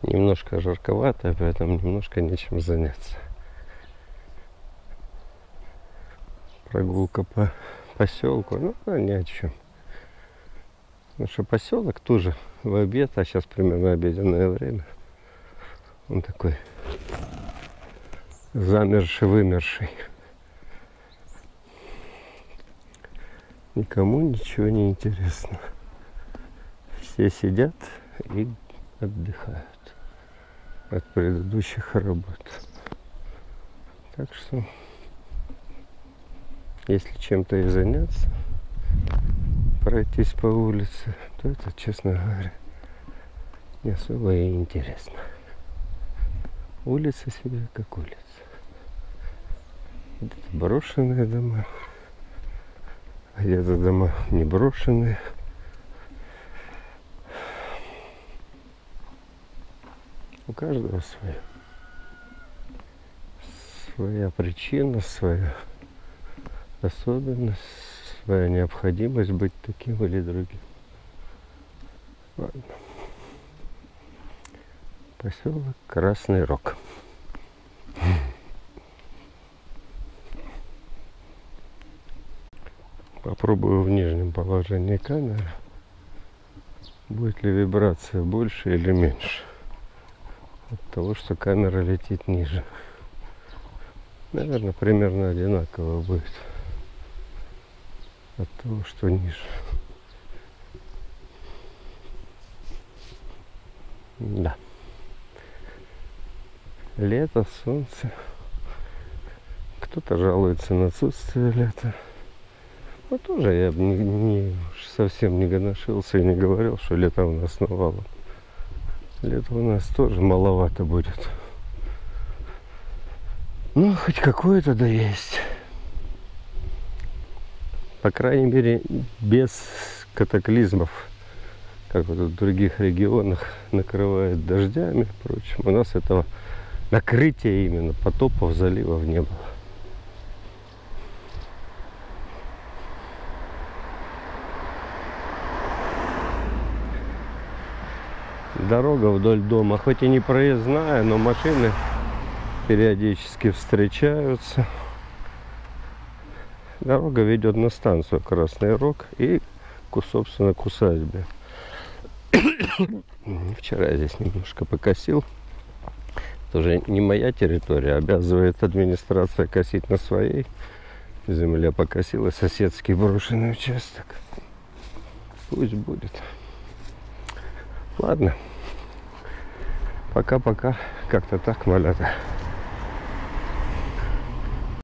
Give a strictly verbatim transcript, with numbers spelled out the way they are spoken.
Немножко жарковато, поэтому немножко нечем заняться. Прогулка по поселку, ну, а ни о чем. Потому что поселок тоже в обед, а сейчас примерно обеденное время. Он такой замерший, вымерший. Никому ничего не интересно. Все сидят и отдыхают от предыдущих работ. Так что, если чем-то и заняться, пройтись по улице, то это, честно говоря, не особо и интересно. Улица себе как улица. Где-то брошенные дома, где-то дома не брошенные. У каждого свое. Своя причина, своя особенность, своя необходимость быть таким или другим. Ладно. Поселок Красный Рог. Попробую в нижнем положении камеры. Будет ли вибрация больше или меньше от того, что камера летит ниже. Наверное, примерно одинаково будет от того, что ниже. Да. Лето, солнце. Кто-то жалуется на отсутствие лета. Но тоже я бы не, не, совсем не гоношился и не говорил, что лето у нас навалом. Лето у нас тоже маловато будет. Ну, хоть какое-то да есть. По крайней мере, без катаклизмов, как вот в других регионах накрывает дождями и прочим. У нас этого накрытия именно потопов, заливов не было. Дорога вдоль дома, хоть и не проездная, но машины периодически встречаются. Дорога ведет на станцию Красный Рог и, собственно, к усадьбе. Вчера я здесь немножко покосил. Тоже не моя территория, обязывает администрация косить на своей земле. Покосила соседский брошенный участок. Пусть будет. Ладно. Пока-пока. Как-то так, малята.